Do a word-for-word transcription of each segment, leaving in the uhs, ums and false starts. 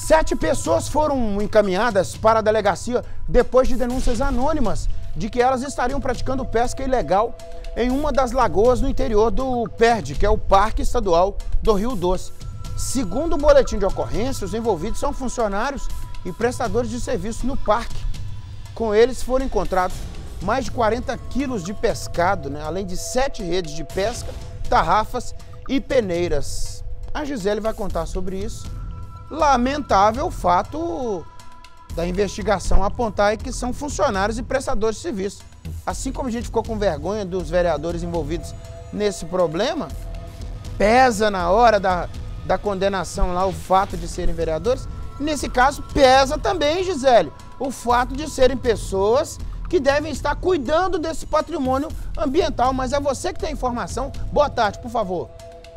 Sete pessoas foram encaminhadas para a delegacia depois de denúncias anônimas de que elas estariam praticando pesca ilegal em uma das lagoas no interior do PERD, que é o Parque Estadual do Rio Doce. Segundo o boletim de ocorrência, os envolvidos são funcionários e prestadores de serviço no parque. Com eles foram encontrados mais de quarenta quilos de pescado, né? Além de sete redes de pesca, tarrafas e peneiras. A Gisele vai contar sobre isso. Lamentável o fato da investigação apontar que são funcionários e prestadores de serviço. Assim como a gente ficou com vergonha dos vereadores envolvidos nesse problema, pesa na hora da, da condenação lá o fato de serem vereadores. Nesse caso, pesa também, Gisele, o fato de serem pessoas que devem estar cuidando desse patrimônio ambiental. Mas é você que tem a informação. Boa tarde, por favor.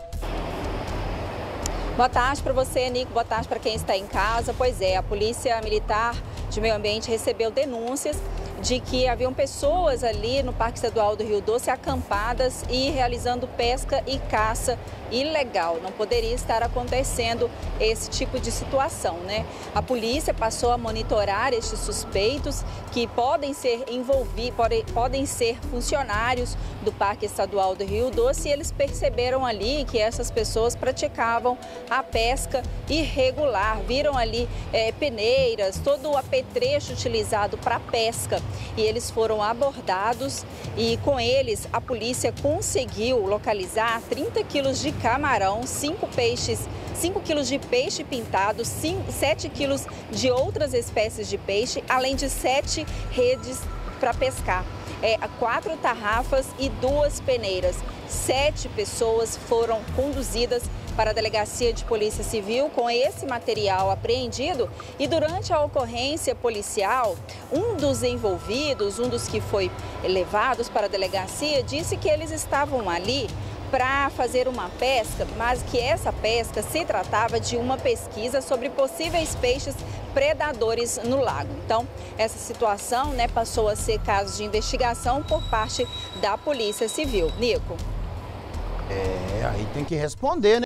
Boa tarde para você, Nico. Boa tarde para quem está em casa. Pois é, a Polícia Militar de Meio Ambiente recebeu denúncias de que haviam pessoas ali no Parque Estadual do Rio Doce acampadas e realizando pesca e caça ilegal. Não poderia estar acontecendo esse tipo de situação, né? A polícia passou a monitorar estes suspeitos que podem ser envolvidos, podem, podem ser funcionários do Parque Estadual do Rio Doce, e eles perceberam ali que essas pessoas praticavam a pesca irregular. Viram ali é, peneiras, todo o apetrecho utilizado para pesca. E eles foram abordados e com eles a polícia conseguiu localizar trinta quilos de camarão, cinco peixes, cinco quilos de peixe pintado, sete quilos de outras espécies de peixe, além de sete redes para pescar. É, quatro tarrafas e duas peneiras. Sete pessoas foram conduzidas para a Delegacia de Polícia Civil com esse material apreendido, e durante a ocorrência policial, um dos envolvidos, um dos que foi levados para a delegacia, disse que eles estavam ali para fazer uma pesca, mas que essa pesca se tratava de uma pesquisa sobre possíveis peixes predadores no lago. Então, essa situação, né, passou a ser caso de investigação por parte da Polícia Civil. Nico. É, aí tem que responder, né?